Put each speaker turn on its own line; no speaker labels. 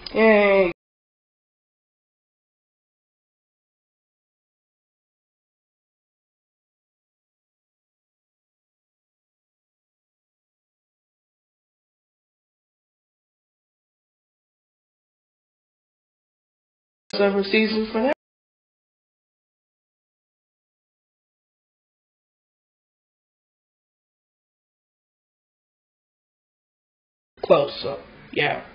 Yay. Several seasons for that. Close, so yeah.